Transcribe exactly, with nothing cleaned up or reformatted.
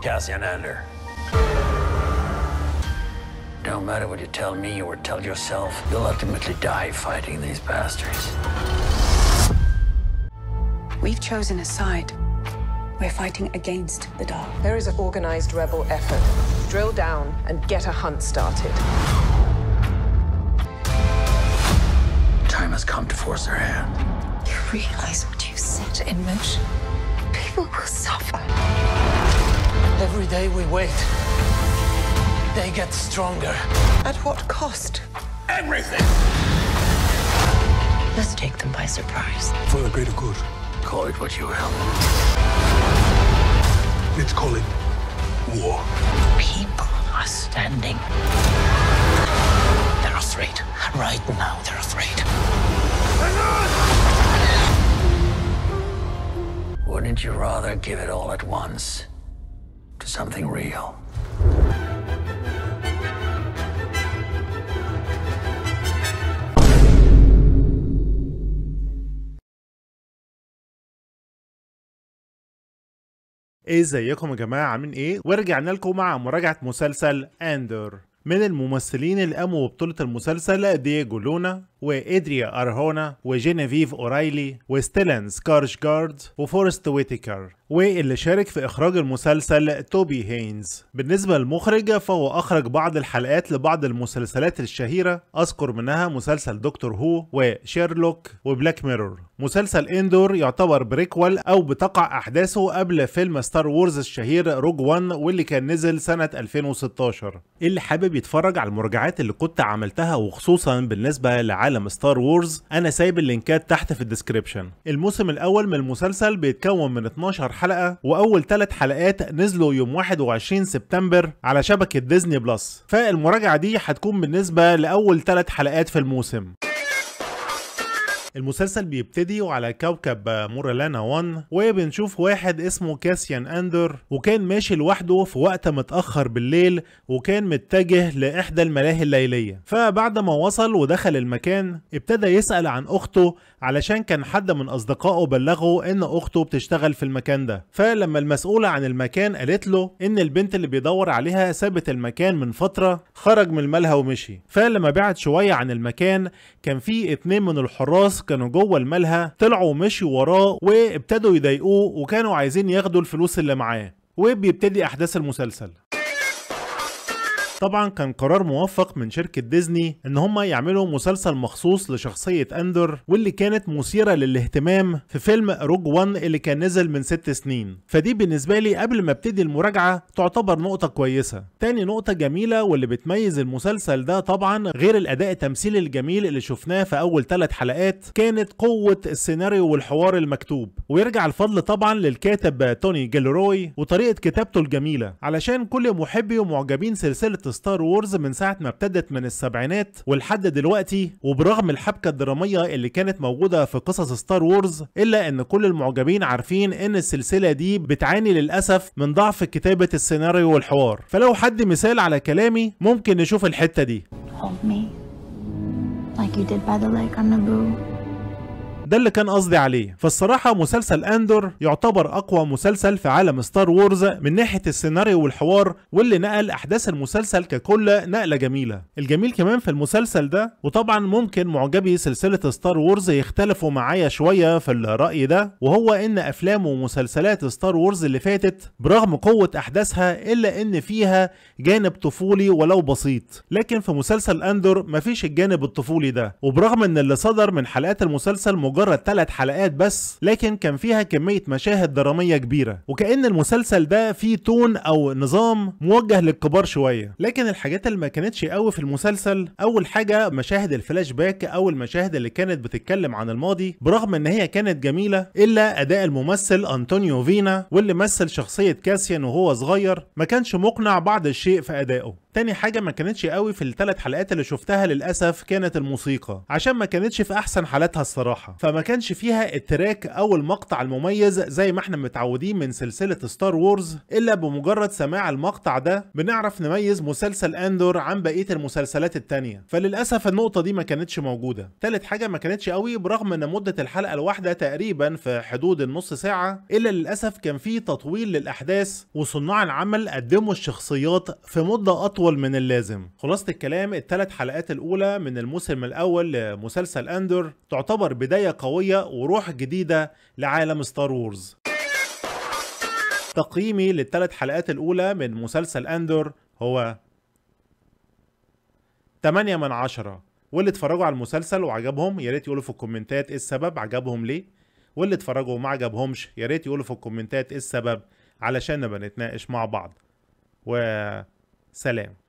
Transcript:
Cassian Andor. No matter what you tell me or tell yourself, you'll ultimately die fighting these bastards. We've chosen a side. We're fighting against the dark. There is an organized rebel effort. Drill down and get a hunt started. Time has come to force their hand. You realize what you set in motion? People will suffer. Every day we wait, they get stronger. At what cost? Everything! Let's take them by surprise. For the greater good. Call it what you will. Let's call it war. People are standing. They're afraid. Right now, they're afraid. Wouldn't you rather give it all at once to something real? ازيكم يا جماعه، عاملين ايه؟ ورجعنا لكم مع مراجعه مسلسل اندور. من الممثلين اللي قاموا ببطولة المسلسل دييجو لونا وإدريا أرهونا وجينيفيف أورايلي وستيلان سكارشجارد وفورست ويتيكر، واللي شارك في إخراج المسلسل توبي هينز. بالنسبة للمخرج فهو أخرج بعض الحلقات لبعض المسلسلات الشهيرة، أذكر منها مسلسل دكتور هو وشيرلوك وبلاك ميرور. مسلسل اندور يعتبر بريكوال أو بتقع أحداثه قبل فيلم ستار وورز الشهير روج وان، واللي كان نزل سنة ألفين وستاشر. اللي حابب يتفرج على المراجعات اللي كنت عملتها وخصوصا بالنسبة لعالم ستار وورز، أنا سايب اللينكات تحت في الديسكريبشن. الموسم الأول من المسلسل بيتكون من اتناشر حلقة، وأول ثلاث حلقات نزلوا يوم واحد وعشرين سبتمبر على شبكة ديزني بلس، فالمراجعة دي هتكون بالنسبة لأول ثلاث حلقات في الموسم. المسلسل بيبتدي على كوكب مورالانا واحد، وبنشوف واحد اسمه كاسيان اندور، وكان ماشي لوحده في وقت متأخر بالليل، وكان متجه لإحدى الملاهي الليلية. فبعد ما وصل ودخل المكان ابتدى يسأل عن أخته، علشان كان حد من أصدقائه بلغه إن أخته بتشتغل في المكان ده. فلما المسؤولة عن المكان قالت له إن البنت اللي بيدور عليها سابت المكان من فترة، خرج من الملهى ومشي. فلما بعد شوية عن المكان كان في اتنين من الحراس كانوا جوه الملهى، طلعوا ومشوا وراه وابتدوا يضايقوه، وكانوا عايزين ياخدوا الفلوس اللي معاه. وبيبتدي احداث المسلسل. طبعا كان قرار موفق من شركة ديزني ان هم يعملوا مسلسل مخصوص لشخصية اندور، واللي كانت مثيرة للاهتمام في فيلم روج وان اللي كان نزل من ست سنين. فدي بالنسبة لي قبل ما ابتدي المراجعة تعتبر نقطة كويسة. تاني نقطة جميلة واللي بتميز المسلسل ده طبعا غير الاداء التمثيلي الجميل اللي شفناه في اول ثلاث حلقات، كانت قوة السيناريو والحوار المكتوب. ويرجع الفضل طبعا للكاتب توني جيلروي وطريقة كتابته الجميلة، علشان كل محبي ومعجبين سلسلة ستار وورز من ساعة ما ابتدت من السبعينات ولحد دلوقتي، وبرغم الحبكة الدرامية اللي كانت موجودة في قصص ستار وورز، إلا إن كل المعجبين عارفين إن السلسلة دي بتعاني للأسف من ضعف كتابة السيناريو والحوار. فلو حد مثال على كلامي ممكن نشوف الحتة دي. Hold me like you did by the lake on Naboo. ده اللي كان قصدي عليه. فالصراحة مسلسل اندور يعتبر أقوى مسلسل في عالم ستار وورز من ناحية السيناريو والحوار، واللي نقل أحداث المسلسل ككل نقلة جميلة. الجميل كمان في المسلسل ده، وطبعا ممكن معجبي سلسلة ستار وورز يختلفوا معايا شوية في الرأي ده، وهو إن أفلام ومسلسلات ستار وورز اللي فاتت برغم قوة أحداثها إلا إن فيها جانب طفولي ولو بسيط، لكن في مسلسل اندور مفيش الجانب الطفولي ده. وبرغم إن اللي صدر من حلقات المسلسل مجرد ثلاث حلقات بس، لكن كان فيها كمية مشاهد درامية كبيرة، وكأن المسلسل ده فيه تون او نظام موجه للكبار شوية. لكن الحاجات اللي ما كانتش قوي في المسلسل، اول حاجة مشاهد الفلاش باك او المشاهد اللي كانت بتتكلم عن الماضي، برغم ان هي كانت جميلة الا اداء الممثل انطونيو فينا واللي مثل شخصية كاسيان وهو صغير ما كانش مقنع بعض الشيء في ادائه. تاني حاجة ما كانتش قوي في الثلاث حلقات اللي شفتها للأسف كانت الموسيقى، عشان ما كانتش في أحسن حالاتها الصراحة. فما كانش فيها التراك او المقطع المميز زي ما احنا متعودين من سلسلة ستار وورز، الا بمجرد سماع المقطع ده بنعرف نميز مسلسل اندور عن بقية المسلسلات التانية. فللأسف النقطة دي ما كانتش موجودة. تالت حاجة ما كانتش قوي برغم ان مدة الحلقة الواحدة تقريبا في حدود النص ساعة، الا للأسف كان في تطويل للأحداث وصناع العمل قدموا الشخصيات في مدة أطول من اللازم. خلاصة الكلام، الثلاث حلقات الأولى من الموسم الأول لمسلسل أندور تعتبر بداية قوية وروح جديدة لعالم ستار وورز. تقييمي للثلاث حلقات الأولى من مسلسل أندور هو تمانية من عشرة. واللي اتفرجوا على المسلسل وعجبهم يا ريت يقولوا في الكومنتات ايه السبب، عجبهم ليه؟ واللي اتفرجوا وما عجبهمش يا ريت يقولوا في الكومنتات ايه السبب علشان نبقى نتناقش مع بعض. وسلام.